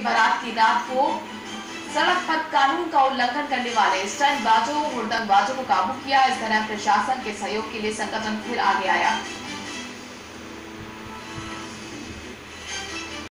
बारात की रात को सड़क पर कानून का उल्लंघन करने वाले स्टंट बाजों मुर्दंगबाजों को काबू किया। इस तरह प्रशासन के सहयोग के लिए संगठन फिर आगे आया।